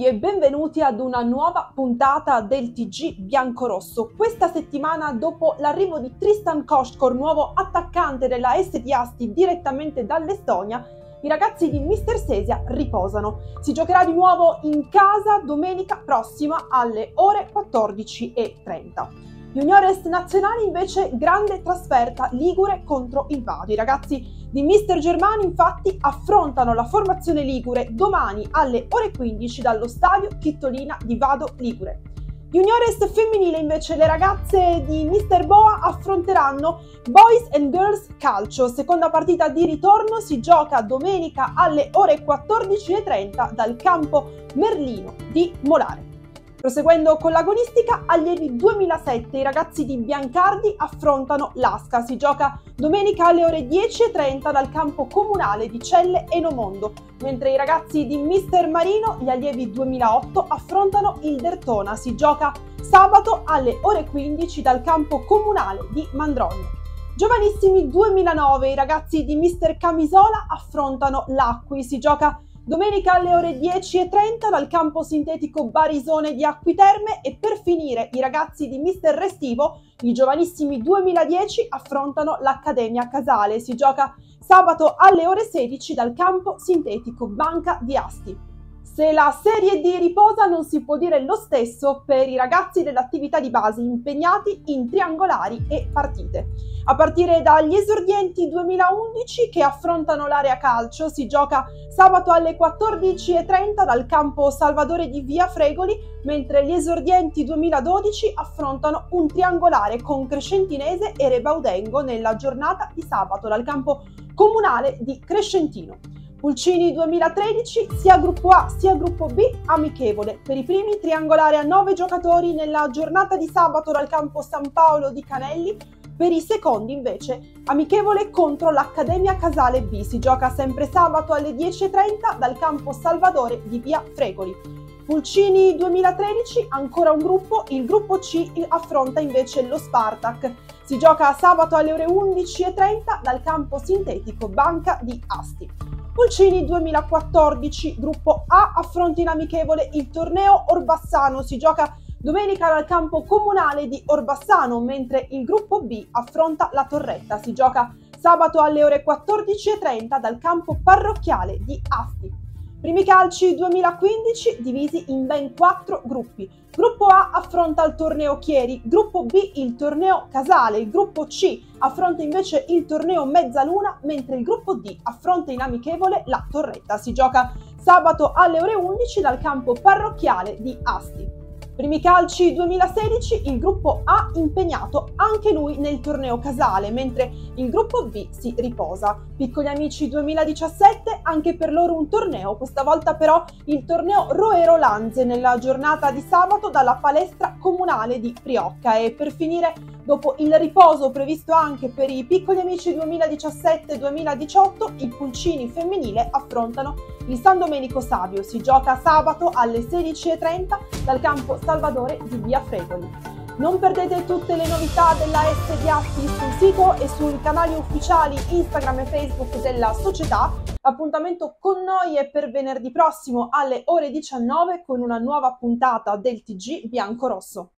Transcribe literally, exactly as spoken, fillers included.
tutti e benvenuti ad una nuova puntata del T G biancorosso. Questa settimana, dopo l'arrivo di Tristan Koshkor, nuovo attaccante della S D Asti direttamente dall'Estonia, i ragazzi di mister Sesia riposano. Si giocherà di nuovo in casa domenica prossima alle ore quattordici e trenta. Juniores nazionali invece grande trasferta ligure contro il Vado. I ragazzi di mister Germani infatti affrontano la formazione ligure domani alle ore quindici dallo stadio Chittolina di Vado Ligure. Juniores femminile invece le ragazze di mister Boa affronteranno Boys and Girls Calcio. Seconda partita di ritorno si gioca domenica alle ore quattordici e trenta dal campo Merlino di Molare. Proseguendo con l'agonistica, allievi duemilasette i ragazzi di Biancardi affrontano l'Asca. Si gioca domenica alle ore dieci e trenta dal campo comunale di Celle Enomondo, mentre i ragazzi di mister Marino, gli allievi duemilaotto, affrontano il Dertona. Si gioca sabato alle ore quindici dal campo comunale di Mandrogno. Giovanissimi duemilanove i ragazzi di mister Camisola affrontano l'Acqui. Si gioca domenica alle ore dieci e trenta dal campo sintetico Barisone di Acquiterme e per finire i ragazzi di mister Restivo, i giovanissimi duemiladieci, affrontano l'Accademia Casale. Si gioca sabato alle ore sedici dal campo sintetico Banca di Asti. Se la Serie D riposa non si può dire lo stesso per i ragazzi dell'attività di base impegnati in triangolari e partite. A partire dagli esordienti duemilaundici che affrontano l'area calcio si gioca sabato alle quattordici e trenta dal campo Salvadore di Via Fregoli, mentre gli esordienti duemiladodici affrontano un triangolare con Crescentinese e Rebaudengo nella giornata di sabato dal campo comunale di Crescentino. Pulcini duemilatredici, sia gruppo A sia gruppo B amichevole. Per i primi triangolare a nove giocatori nella giornata di sabato dal campo San Paolo di Canelli, per i secondi invece amichevole contro l'Accademia Casale B. Si gioca sempre sabato alle dieci e trenta dal campo Salvadore di Via Fregoli. Pulcini duemilatredici, ancora un gruppo, il gruppo C affronta invece lo Spartak. Si gioca sabato alle ore undici e trenta dal campo sintetico Banca di Asti. Pulcini duemilaquattordici, gruppo A affronta in amichevole il torneo Orbassano. Si gioca domenica dal campo comunale di Orbassano, mentre il gruppo B affronta la Torretta. Si gioca sabato alle ore quattordici e trenta dal campo parrocchiale di Asti. Primi calci duemilaquindici divisi in ben quattro gruppi. Gruppo A affronta il torneo Chieri, gruppo B il torneo Casale, il gruppo C affronta invece il torneo Mezzaluna, mentre il gruppo D affronta in amichevole la Torretta. Si gioca sabato alle ore undici dal campo parrocchiale di Asti. Primi calci duemilasedici, il gruppo A impegnato anche lui nel torneo Casale, mentre il gruppo B si riposa. Piccoli amici duemiladiciassette, anche per loro un torneo, questa volta però il torneo Roero Lanze nella giornata di sabato dalla palestra comunale di Priocca. E per finire, dopo il riposo previsto anche per i piccoli amici duemiladiciassette duemiladiciotto, i Pulcini femminile affrontano il San Domenico Savio. Si gioca sabato alle sedici e trenta dal campo Salvadore di Via Fregoli. Non perdete tutte le novità della S D Asti sul sito e sui canali ufficiali Instagram e Facebook della società. L'appuntamento con noi è per venerdì prossimo alle ore diciannove con una nuova puntata del T G biancorosso.